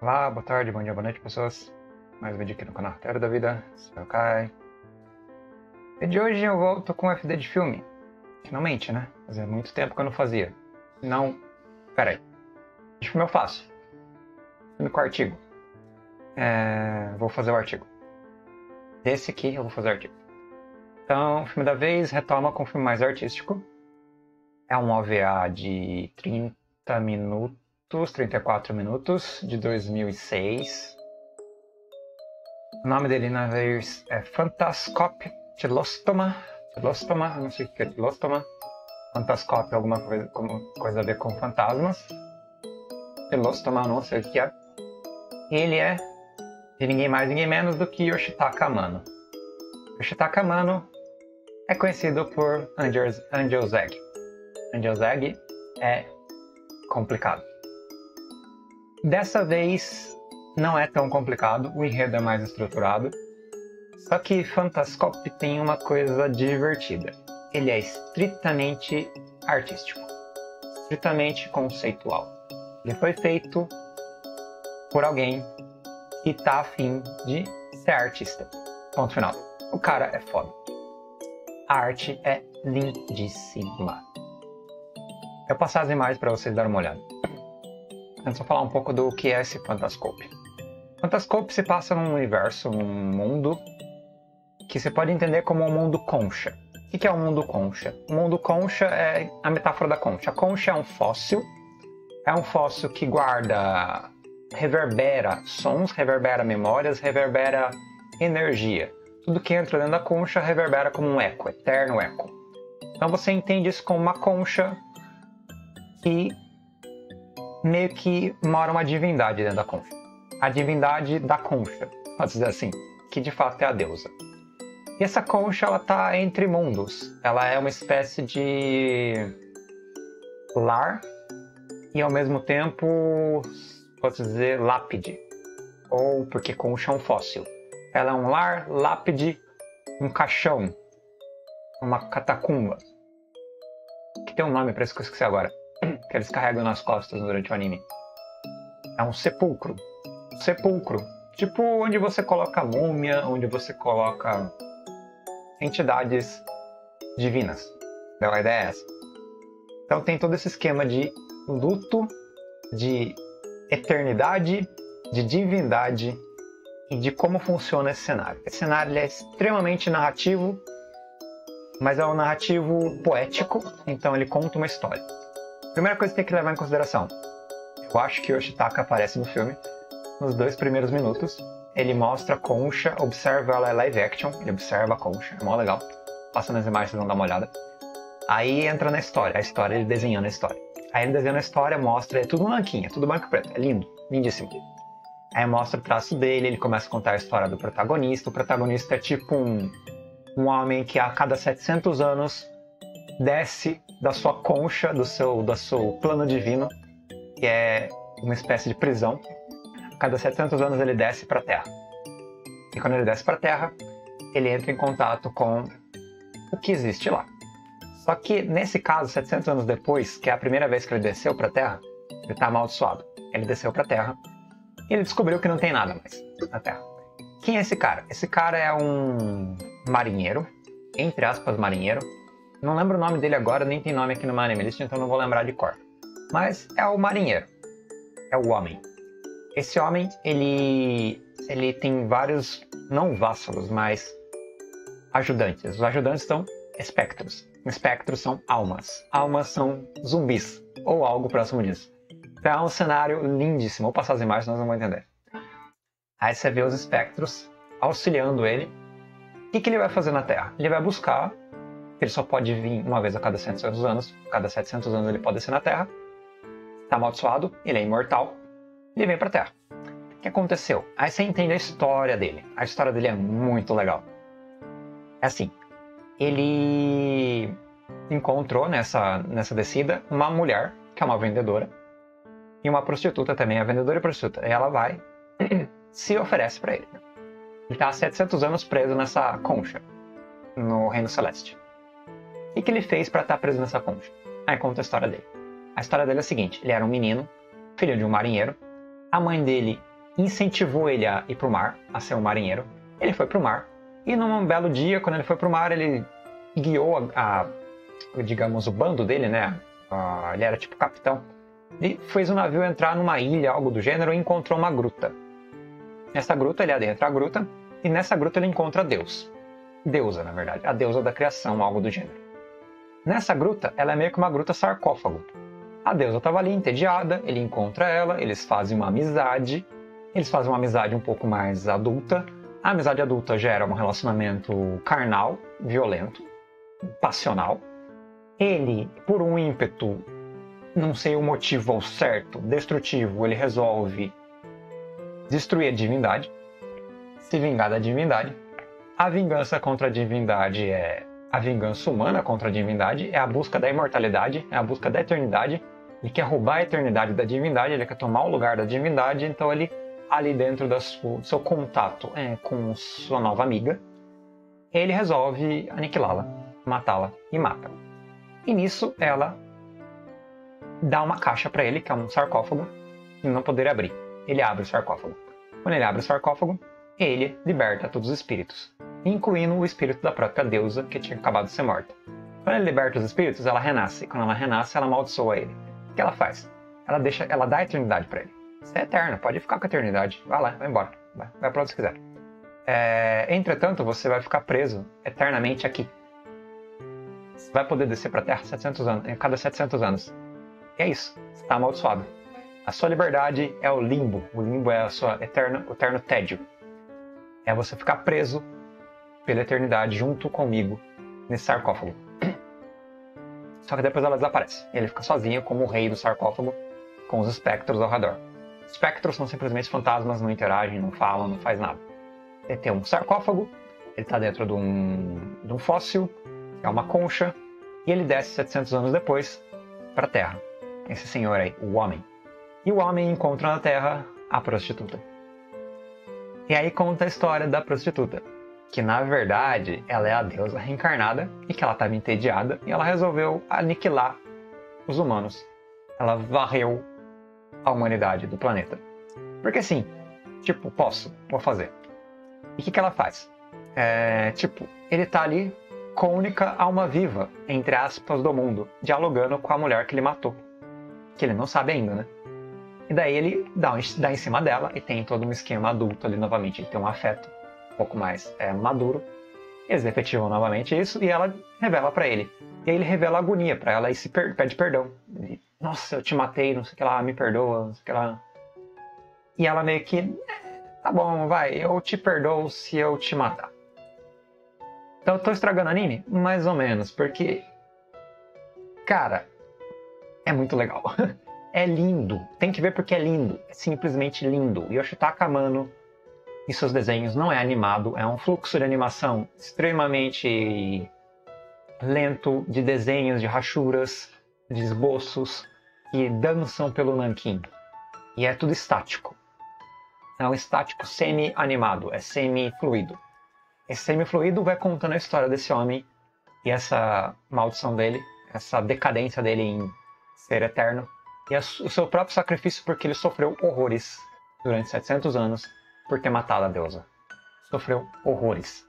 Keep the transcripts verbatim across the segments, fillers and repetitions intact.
Olá, boa tarde, bom dia, boa noite, pessoas. Mais um vídeo aqui no canal Roteiro da Vida. Sou o Kai. E de hoje eu volto com F D de filme. Finalmente, né? Fazia muito tempo que eu não fazia. Não... Pera aí. De filme eu faço. Filme com artigo. É... Vou fazer o artigo. Esse aqui eu vou fazer o artigo. Então, o filme da vez retoma com um filme mais artístico. É um O V A de trinta minutos. trinta e quatro minutos, de dois mil e seis. O nome dele na vez é Phantascope Telostoma. Telostoma, não sei o que é Telostoma. Phantascope é alguma coisa, coisa a ver com fantasmas. Telostoma, não sei o que é. Ele é de ninguém mais, ninguém menos do que Yoshitaka Amano. Yoshitaka Amano é conhecido por Angel, Angel Egg. Angel Egg é complicado. Dessa vez não é tão complicado, o enredo é mais estruturado. Só que Phantascope tem uma coisa divertida. Ele é estritamente artístico, estritamente conceitual. Ele foi feito por alguém que tá afim de ser artista. Ponto final. O cara é foda. A arte é lindíssima. Eu vou passar as imagens para vocês darem uma olhada. Antes eu vou falar um pouco do que é esse Phantascope. Phantascope se passa num universo, num mundo que você pode entender como um mundo concha. O que é um mundo concha? O mundo concha é a metáfora da concha. A concha é um fóssil, é um fóssil que guarda, reverbera sons, reverbera memórias, reverbera energia. Tudo que entra dentro da concha reverbera como um eco, eterno eco. Então você entende isso como uma concha que meio que mora uma divindade dentro da concha. A divindade da concha, pode dizer assim, que de fato é a deusa. E essa concha, ela tá entre mundos. Ela é uma espécie de lar e ao mesmo tempo, pode dizer, lápide. Ou porque concha é um fóssil. Ela é um lar, lápide, um caixão, uma catacumba. Que tem um nome para isso que eu esqueci agora. Que eles carregam nas costas durante o anime. É um sepulcro. Sepulcro. Tipo onde você coloca múmia, onde você coloca entidades divinas. Então a ideia é essa. Então tem todo esse esquema de luto, de eternidade, de divindade e de como funciona esse cenário. Esse cenário ele é extremamente narrativo, mas é um narrativo poético, então ele conta uma história. Primeira coisa que tem que levar em consideração. Eu acho que Yoshitaka aparece no filme nos dois primeiros minutos. Ele mostra a concha, observa ela, é live action, ele observa a concha, é mó legal. Passa nas imagens, vocês vão dar uma olhada. Aí entra na história, a história, ele desenhando a história. Aí ele desenhando a história, mostra, é tudo branquinho, é tudo branco e preto, é lindo, lindíssimo. Aí mostra o traço dele, ele começa a contar a história do protagonista. O protagonista é tipo um, um homem que a cada setecentos anos desce da sua concha, do seu, do seu plano divino, que é uma espécie de prisão. A cada setecentos anos ele desce para a Terra. E quando ele desce para a Terra, ele entra em contato com o que existe lá. Só que nesse caso, setecentos anos depois, que é a primeira vez que ele desceu para a Terra, ele está amaldiçoado. Ele desceu para a Terra e ele descobriu que não tem nada mais na Terra. Quem é esse cara? Esse cara é um marinheiro, entre aspas marinheiro. Não lembro o nome dele agora, nem tem nome aqui no My Anime List, então não vou lembrar de cor. Mas é o marinheiro. É o homem. Esse homem, ele, ele tem vários, não vassalos, mas ajudantes. Os ajudantes são espectros. Espectros são almas. Almas são zumbis, ou algo próximo disso. Então é um cenário lindíssimo. Vou passar as imagens, nós não vamos entender. Aí você vê os espectros auxiliando ele. O que, que ele vai fazer na Terra? Ele vai buscar... Ele só pode vir uma vez a cada setecentos anos. A cada setecentos anos ele pode descer na Terra. Está amaldiçoado, ele é imortal. Ele vem para a Terra. O que aconteceu? Aí você entende a história dele. A história dele é muito legal. É assim. Ele encontrou nessa, nessa descida uma mulher, que é uma vendedora. E uma prostituta também, a vendedora e prostituta. E ela vai se oferece para ele. Ele está há setecentos anos preso nessa concha. No Reino Celeste. O que ele fez para estar preso nessa concha? Aí conta a história dele. A história dele é a seguinte: ele era um menino, filho de um marinheiro. A mãe dele incentivou ele a ir para o mar, a ser um marinheiro. Ele foi para o mar, e num belo dia, quando ele foi para o mar, ele guiou a, a, digamos, o bando dele, né? A, ele era tipo capitão. E fez o navio entrar numa ilha, algo do gênero, e encontrou uma gruta. Nessa gruta, ele adentra a gruta, e nessa gruta ele encontra Deus. Deusa, na verdade. A deusa da criação, algo do gênero. Nessa gruta, ela é meio que uma gruta sarcófago. A deusa estava ali, entediada, ele encontra ela, eles fazem uma amizade. Eles fazem uma amizade um pouco mais adulta. A amizade adulta gera um relacionamento carnal, violento, passional. Ele, por um ímpeto, não sei o motivo ao certo, destrutivo, ele resolve destruir a divindade, se vingar da divindade. A vingança contra a divindade é a vingança humana contra a divindade, é a busca da imortalidade, é a busca da eternidade. Ele quer roubar a eternidade da divindade, ele quer tomar o lugar da divindade, então ele, ali dentro do seu contato é, com sua nova amiga, ele resolve aniquilá-la, matá-la e mata. E nisso ela dá uma caixa para ele, que é um sarcófago, e não poder abrir. Ele abre o sarcófago. Quando ele abre o sarcófago, ele liberta todos os espíritos, incluindo o espírito da própria deusa, que tinha acabado de ser morta. Quando ele liberta os espíritos, ela renasce. Quando ela renasce, ela amaldiçoa ele. O que ela faz? Ela, deixa, ela dá a eternidade para ele. Você é eterno, pode ficar com a eternidade. Vai lá, vai embora. Vai, vai para onde você quiser. É, entretanto, você vai ficar preso eternamente aqui. Você vai poder descer para a Terra setecentos anos, em cada setecentos anos. E é isso. Você está amaldiçoado. A sua liberdade é o limbo. O limbo é a sua eterno, o eterno tédio. É você ficar preso pela eternidade junto comigo nesse sarcófago. Só que depois ela desaparece. Ele fica sozinho como o rei do sarcófago com os espectros ao redor. Espectros são simplesmente fantasmas, não interagem, não falam, não faz nada. Ele tem um sarcófago, ele está dentro de um, de um fóssil, que é uma concha, e ele desce setecentos anos depois para a Terra. Esse senhor aí, o homem. E o homem encontra na Terra a prostituta. E aí conta a história da prostituta, que na verdade ela é a deusa reencarnada e que ela estava entediada e ela resolveu aniquilar os humanos. Ela varreu a humanidade do planeta. Porque assim, tipo, posso, vou fazer. E o que, que ela faz? É, tipo, ele tá ali com a única alma viva, entre aspas, do mundo, dialogando com a mulher que ele matou. Que ele não sabe ainda, né? E daí ele dá, dá em cima dela e tem todo um esquema adulto ali novamente. Ele tem um afeto um pouco mais é, maduro. Eles efetivam novamente isso e ela revela pra ele. E aí ele revela a agonia pra ela e se per pede perdão. E, nossa, eu te matei, não sei o que lá, me perdoa, não sei o que lá. E ela meio que, tá bom, vai, eu te perdoo se eu te matar. Então eu tô estragando o anime? Mais ou menos, porque, cara, é muito legal. É lindo. Tem que ver porque é lindo. É simplesmente lindo. Yoshitaka Amano e seus desenhos não é animado. É um fluxo de animação extremamente lento, de desenhos, de rachuras, de esboços que dançam pelo nanquim. E é tudo estático. É um estático semi-animado. É semi-fluido. Esse semi-fluido vai contando a história desse homem e essa maldição dele, essa decadência dele em ser eterno. E o seu próprio sacrifício porque ele sofreu horrores durante setecentos anos por ter matado a deusa. Sofreu horrores.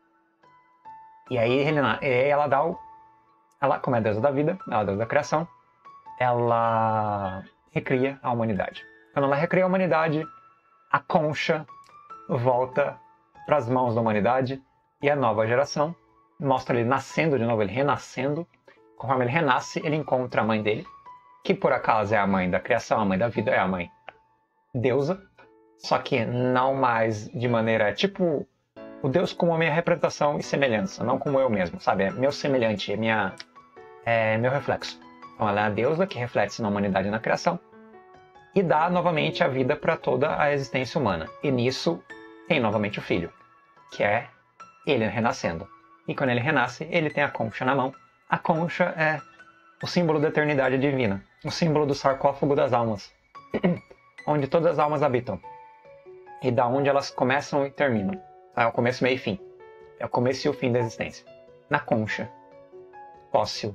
E aí ele, ela dá o... Ela, como é a deusa da vida, ela é a deusa da criação, ela recria a humanidade. Quando ela recria a humanidade, a concha volta para as mãos da humanidade e a nova geração mostra ele nascendo de novo, ele renascendo. Conforme ele renasce, ele encontra a mãe dele, que por acaso é a mãe da criação, a mãe da vida, é a mãe deusa, só que não mais de maneira, tipo, o Deus como a minha representação e semelhança, não como eu mesmo, sabe? É meu semelhante, é, minha, é meu reflexo. Então ela é a deusa que reflete na humanidade e na criação e dá novamente a vida para toda a existência humana. E nisso tem novamente o filho, que é ele renascendo. E quando ele renasce, ele tem a concha na mão. A concha é o símbolo da eternidade divina, o símbolo do sarcófago das almas, onde todas as almas habitam, e da onde elas começam e terminam. É o começo, meio e fim. É o começo e o fim da existência. Na concha, fóssil,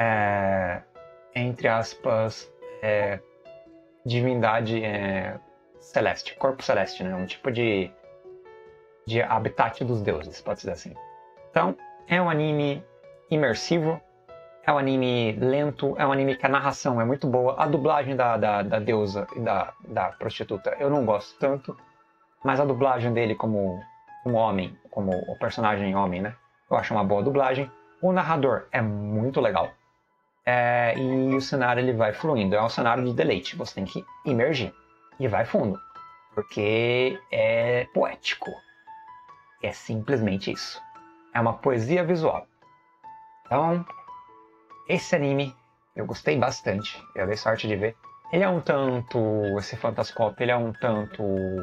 é, entre aspas, é, divindade, é, celeste, corpo celeste, né? Um tipo de, de habitat dos deuses, pode dizer assim. Então, é um anime imersivo, é um anime lento, é um anime que a narração é muito boa. A dublagem da, da, da deusa e da, da prostituta eu não gosto tanto, mas a dublagem dele como, como homem, como o personagem homem, né? Eu acho uma boa dublagem. O narrador é muito legal. É, e o cenário ele vai fluindo. É um cenário de deleite. Você tem que imergir. E vai fundo. Porque é poético. É simplesmente isso. É uma poesia visual. Então, esse anime eu gostei bastante. Eu dei sorte de ver. Ele é um tanto... Esse Fantascope, ele é um tanto...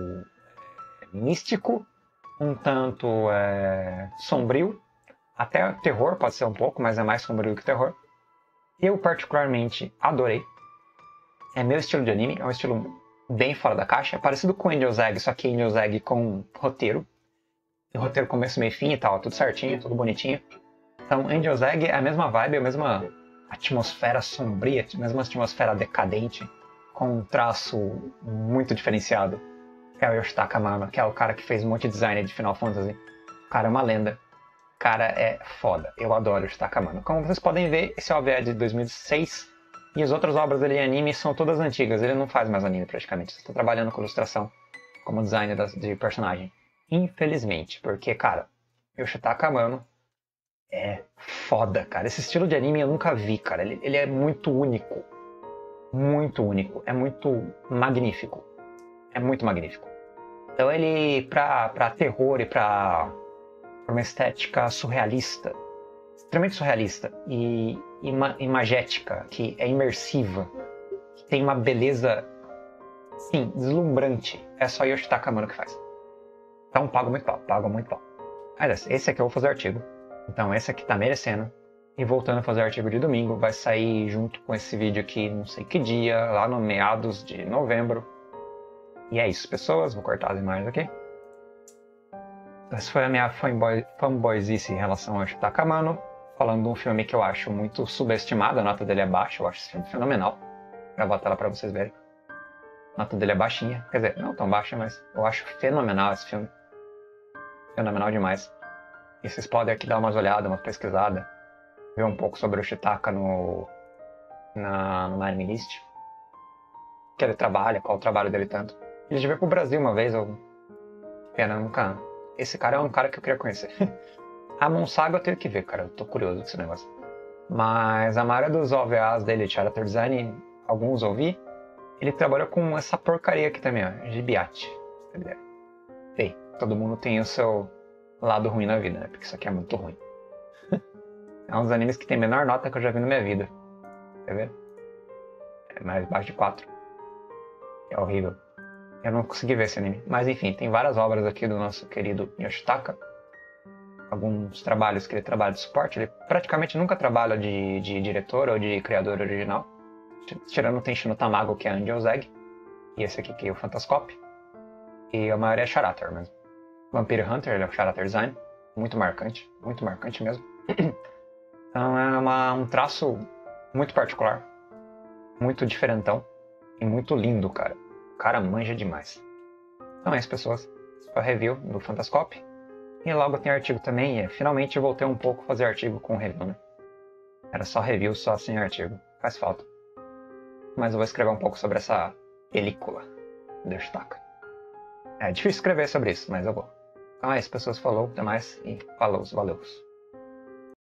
místico. Um tanto é, sombrio. Até terror pode ser um pouco, mas é mais sombrio que terror. Eu particularmente adorei. É meu estilo de anime, é um estilo bem fora da caixa. É parecido com Angel's Egg, só que Angel's Egg com roteiro. O roteiro começo, meio e fim e tal, tudo certinho, tudo bonitinho. Então Angel's Egg é a mesma vibe, a mesma atmosfera sombria, a mesma atmosfera decadente, com um traço muito diferenciado. Que é o Yoshitaka Amano, que é o cara que fez um monte de design de Final Fantasy. O cara é uma lenda. O cara é foda. Eu adoro o Yoshitaka Amano. Como vocês podem ver, esse O V A é de dois mil e seis. E as outras obras dele em anime são todas antigas. Ele não faz mais anime praticamente. Ele está trabalhando com ilustração, como designer de personagem. Infelizmente. Porque, cara, Yoshitaka Amano é foda, cara. Esse estilo de anime eu nunca vi, cara. Ele, ele é muito único. Muito único. É muito magnífico. É muito magnífico. Então ele, pra, pra terror e pra, pra uma estética surrealista, extremamente surrealista e, e, ma, e magética, que é imersiva, que tem uma beleza, sim, deslumbrante, é só Yoshitaka Amano que faz. Então pago muito pau, pago muito pau. Aliás, esse aqui eu vou fazer artigo, então esse aqui tá merecendo. E voltando a fazer artigo de domingo, vai sair junto com esse vídeo aqui, não sei que dia, lá no meados de novembro. E é isso, pessoas. Vou cortar as imagens aqui. Essa foi a minha fanboy, fanboyzice em relação ao Yoshitaka Amano. Falando de um filme que eu acho muito subestimado. A nota dele é baixa. Eu acho esse filme fenomenal. Vou gravar a tela pra vocês verem. A nota dele é baixinha. Quer dizer, não tão baixa, mas eu acho fenomenal esse filme. Fenomenal demais. E vocês podem aqui dar umas olhadas, uma pesquisada. Ver um pouco sobre o Yoshitaka no, na, no Anime List. Que ele trabalha, qual o trabalho dele tanto. Ele já veio pro Brasil uma vez, eu... Pena, nunca... Esse cara é um cara que eu queria conhecer. A Monsaga eu tenho que ver, cara, eu tô curioso com esse negócio. Mas a maioria dos O V As dele, Character Design, alguns ouvi, ele trabalha com essa porcaria aqui também, ó, Gibiate. Bem, todo mundo tem o seu lado ruim na vida, né, porque isso aqui é muito ruim. É um dos animes que tem a menor nota que eu já vi na minha vida. Quer ver? É mais baixo de quatro. É horrível. Eu não consegui ver esse anime. Mas enfim, tem várias obras aqui do nosso querido Yoshitaka. Alguns trabalhos que ele trabalha de suporte. Ele praticamente nunca trabalha de, de diretor ou de criador original. Tirando o Tenchi no Tamago, que é Angel's Egg. E esse aqui que é o Fantascope. E a maioria é Character mesmo. Vampire Hunter, ele é o Character Design. Muito marcante. Muito marcante mesmo. Então é uma, um traço muito particular. Muito diferentão. E muito lindo, cara. O cara manja demais. Então é isso, pessoas. Esse foi a review do Fantascope. E logo tem artigo também. E finalmente eu voltei um pouco a fazer artigo com review, né? Era só review, só sem artigo. Faz falta. Mas eu vou escrever um pouco sobre essa película do Yoshitaka. É difícil escrever sobre isso, mas eu vou. Então é isso, pessoas. Falou, até mais. E falou, valeu.